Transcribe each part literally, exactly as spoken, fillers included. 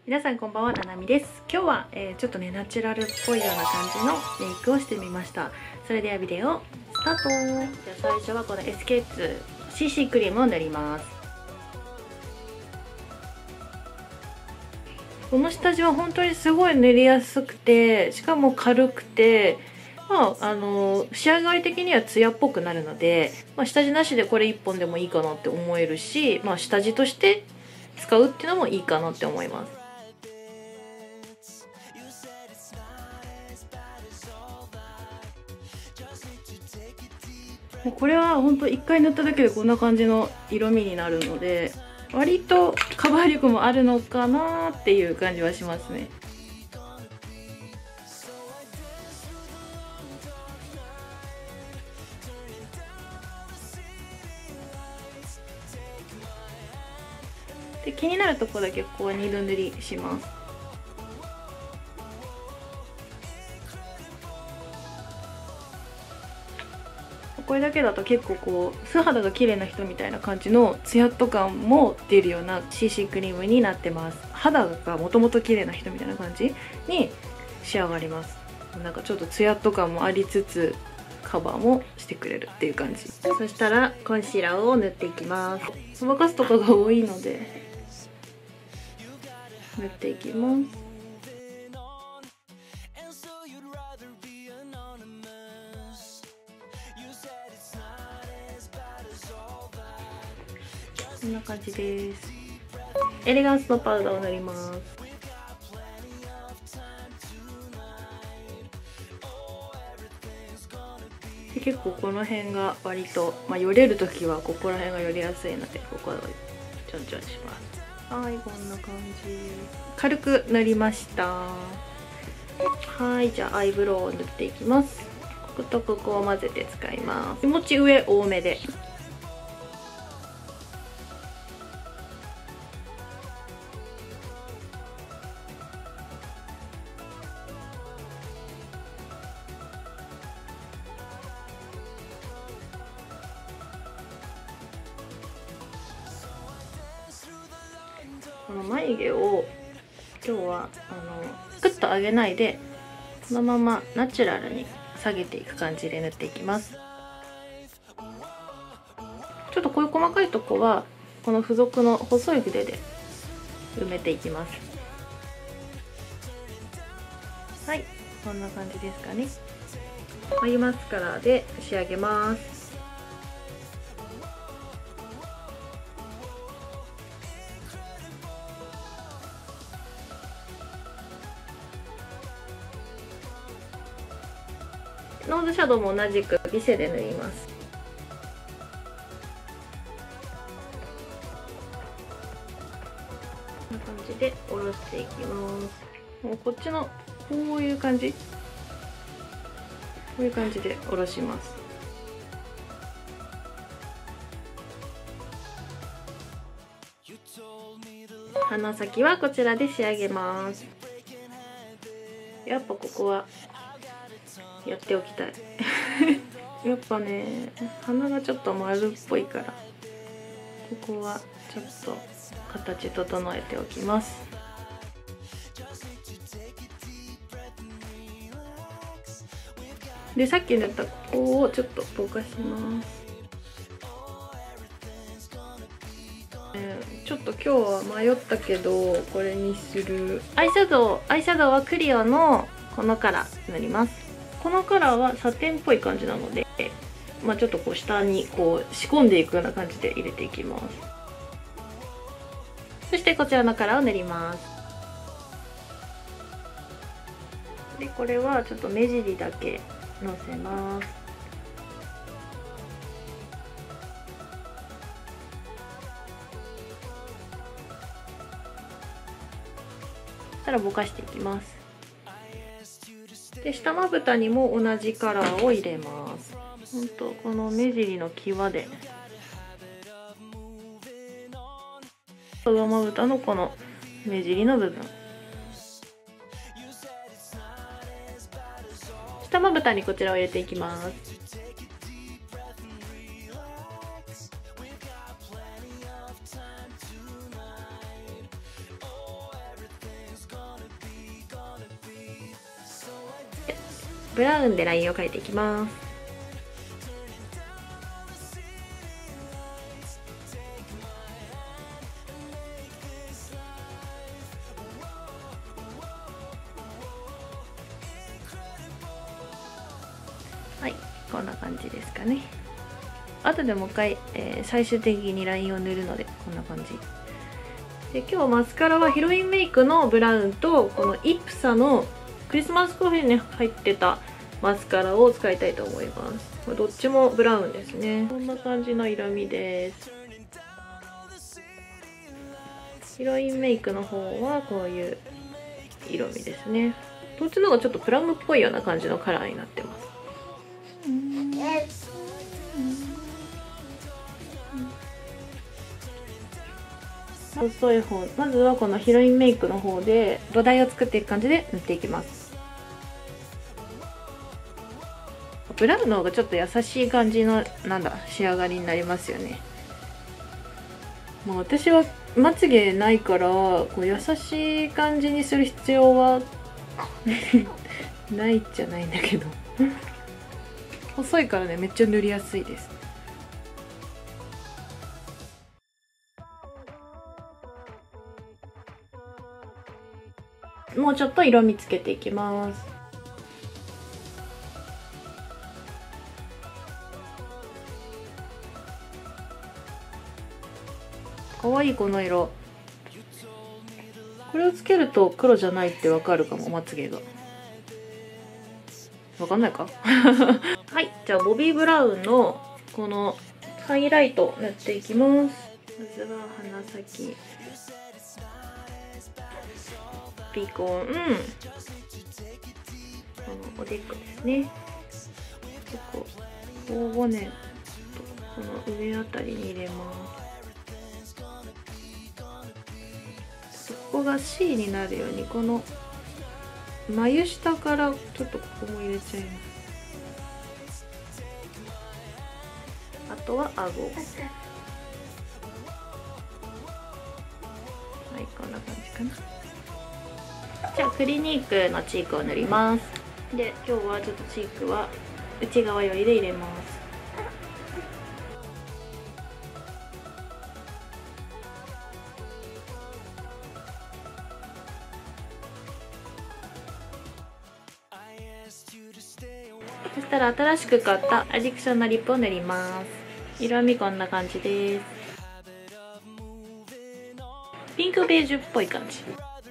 皆さんこんばんは、ななみです。今日は、えー、ちょっとねナチュラルっぽいような感じのメイクをしてみました。それではビデオスタート。じゃあ最初はこの エスケーツー シーシー クリームを塗ります。この下地は本当にすごい塗りやすくて、しかも軽くて、まあ、あの仕上がり的にはツヤっぽくなるので、まあ、下地なしでこれいっぽんでもいいかなって思えるし、まあ、下地として使うっていうのもいいかなって思います。もうこれは本当いっかい塗っただけでこんな感じの色味になるので、割とカバー力もあるのかなっていう感じはしますね。で、気になるところだけここはにど塗りします。これだけだと結構こう素肌が綺麗な人みたいな感じのツヤっと感も出るような シーシー クリームになってます。肌がもともと綺麗な人みたいな感じに仕上がります。なんかちょっとツヤっと感もありつつカバーもしてくれるっていう感じ。そしたらコンシーラーを塗っていきます。そばかすとかが多いので塗っていきます。こんな感じです。エレガンスのパウダーを塗ります。で結構この辺が割と、まあ、よれる時はここら辺がよりやすいので、ここはちょんちょんします。はい、こんな感じ。軽く塗りました。はい、じゃあアイブロウを塗っていきます。こことここを混ぜて使います。気持ち上多めで。この眉毛を今日はあのクッと上げないで、このままナチュラルに下げていく感じで塗っていきます。ちょっとこういう細かいとこはこの付属の細い筆で埋めていきます。はい、こんな感じですかね。眉マスカラで仕上げます。ノーズシャドウも同じくビセで塗ります。こんな感じで下ろしていきます。もうこっちのこういう感じ、こういう感じで下ろします。鼻先はこちらで仕上げます。やっぱここはやっておきたいやっぱね、鼻がちょっと丸っぽいからここはちょっと形整えておきます。でさっき塗ったここをちょっとぼかします。ちょっと今日は迷ったけどこれにする。アイシャドウアイシャドウはクリオのこのカラー塗ります。このカラーはサテンっぽい感じなので、まあ、ちょっとこう下にこう仕込んでいくような感じで入れていきます。そしてこちらのカラーを塗ります。でこれはちょっと目尻だけのせます。そしたらぼかしていきます。で下まぶたにも同じカラーを入れます。ほんとこの目尻の際で、上まぶたのこの目尻の部分、下まぶたにこちらを入れていきます。 ブラウンでラインを描いていきます。はい、こんな感じですかね。後でもう一回、えー、最終的にラインを塗るのでこんな感じで、今日マスカラはヒロインメイクのブラウンとこのイプサのクリスマスコーヒーに入ってたマスカラを使いたいと思います。これどっちもブラウンですね。こんな感じの色味です。ヒロインメイクの方はこういう色味ですね。こっちの方がちょっとプラムっぽいような感じのカラーになってます。細い方、まずはこのヒロインメイクの方で土台を作っていく感じで塗っていきます。ブラウンの方がちょっと優しい感じのなんだ仕上がりになりますよね。もう私はまつげないからこう優しい感じにする必要はないじゃないんだけど細いからね、めっちゃ塗りやすいです。もうちょっと色味つけていきます。かわいいこの色。これをつけると黒じゃないってわかるかも、まつげが。わかんないかはい、じゃあボビーブラウンのこのハイライト塗っていきます。まずは鼻先、ピコン、このおでこですね。ここ頬骨とこの上あたりに入れます。ここが シー になるようにこの眉下からちょっとここも入れちゃいます。あとは顎。はい、こんな感じかな。じゃあクリニークのチークを塗ります。で、今日はちょっとチークは内側寄りで入れます。そしたら新しく買ったアディクションのリップを塗ります。色味こんな感じです。ピンクベージュっぽい感じ。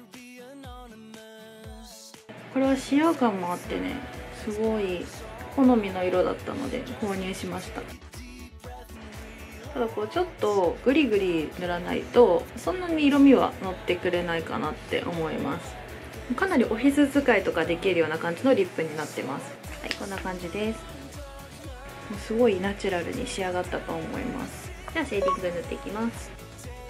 これはシア感もあってね、すごい好みの色だったので購入しました。ただこうちょっとグリグリ塗らないとそんなに色味は乗ってくれないかなって思います。かなりオフィス使いとかできるような感じのリップになってます。はい、こんな感じです。すごいナチュラルに仕上がったと思います。ではシェーディング塗っていきます。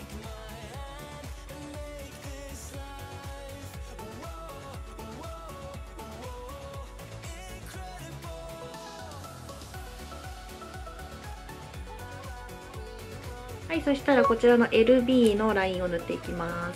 はい、そしたらこちらの エルビー のラインを塗っていきます。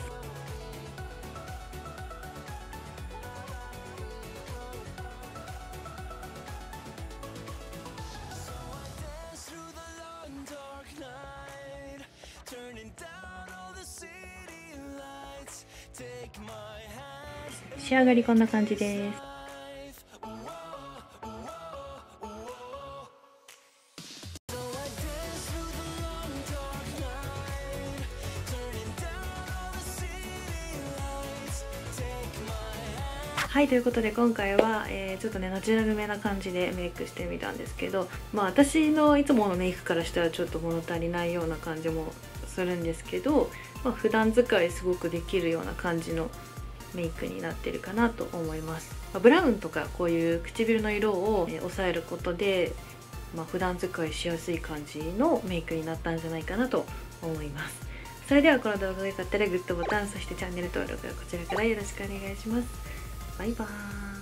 仕上がりこんな感じです。はい、ということで今回は、えー、ちょっとねナチュラルめな感じでメイクしてみたんですけど、まあ私のいつものメイクからしたらちょっと物足りないような感じもするんですけど、まあ、普段使いすごくできるような感じのメイクになってるかなと思います。まあ、ブラウンとかこういう唇の色を、えー、抑えることで、まあ、普段使いしやすい感じのメイクになったんじゃないかなと思います。それではこの動画が良かったらグッドボタン、そしてチャンネル登録はこちらからよろしくお願いします。バイバーイ。